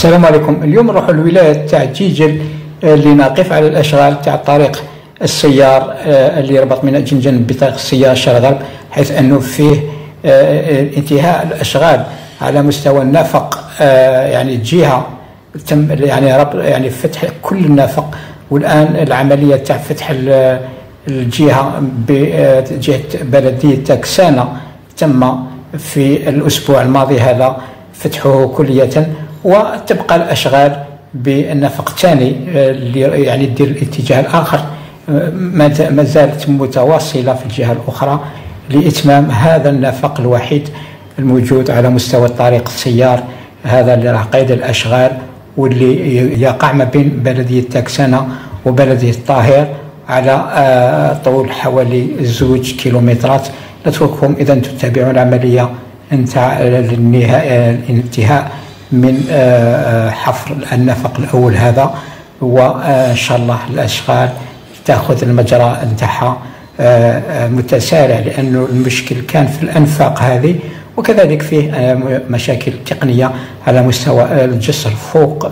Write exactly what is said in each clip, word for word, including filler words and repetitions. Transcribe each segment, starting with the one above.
السلام عليكم. اليوم نروح الولاية تاع جيجل اللي نقف على الاشغال تاع الطريق السيار اللي يربط من جنجن بطريق السيار الشرق غرب، حيث انه فيه انتهاء الاشغال على مستوى النفق، يعني الجهه تم يعني ربط يعني فتح كل النفق، والان العمليه تاع فتح الجهه بجهه بلديه تكسانه تم في الاسبوع الماضي هذا فتحه كليه، وتبقى الاشغال بالنفق الثاني اللي يعني يدير الاتجاه الاخر ما زالت متواصله في الجهه الاخرى لاتمام هذا النفق الوحيد الموجود على مستوى الطريق السيار هذا اللي راه قيد الاشغال، واللي يقع ما بين بلديه تكسانه وبلديه الطاهر على طول حوالي زوج كيلومترات. نترككم اذا تتابعون العمليه انتهى الانتهاء من حفر النفق الاول هذا، وان شاء الله الاشغال تاخذ المجرى نتاعها متسارع، لانه المشكل كان في الانفاق هذه، وكذلك فيه مشاكل تقنيه على مستوى الجسر فوق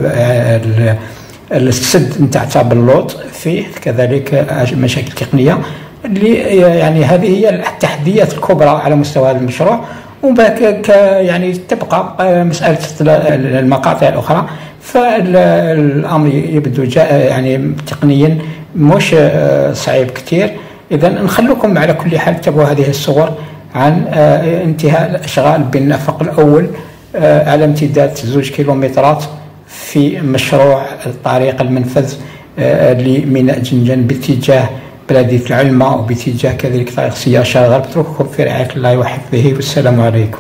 السد نتاع تابلوط، فيه كذلك مشاكل تقنيه اللي يعني هذه هي التحديات الكبرى على مستوى هذا المشروع. وباك يعني تبقى مساله المقاطع الاخرى، فالامر يبدو جاء يعني تقنيا مش صعيب كثير. اذا نخلوكم على كل حال تتابعوا هذه الصور عن انتهاء الاشغال بالنفق الاول على امتداد زوج كيلومترات في مشروع الطريق المنفذ لميناء جنجن باتجاه بلديه العلمه وباتجاه كذلك طريق سيار الشرق غرب. اترككم في رعايه الله وحفظه، والسلام عليكم.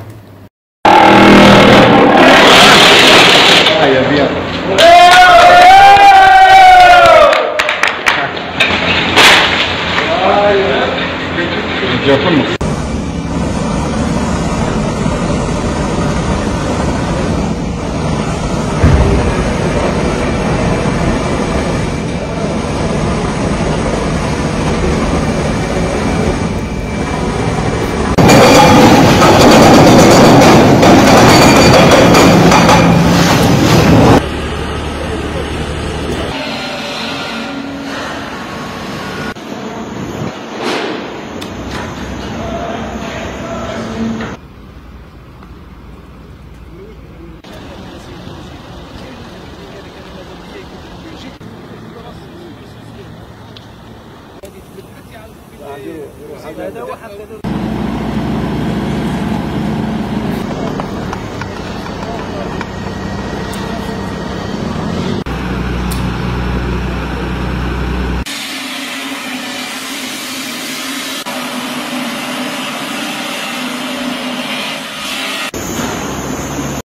هذا واحد